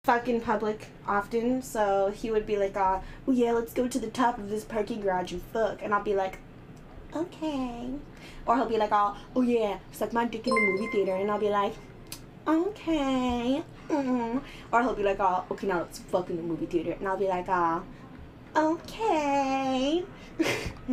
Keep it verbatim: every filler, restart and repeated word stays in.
fuck in public often, so he would be like, uh, oh yeah, let's go to the top of this parking garage and fuck, and I'll be like, okay. Or he'll be like, oh, oh yeah, suck my dick in the movie theater, and I'll be like, okay. Mm. Or he'll be like, oh, okay, now let's fuck in the movie theater, and I'll be like, uh, okay.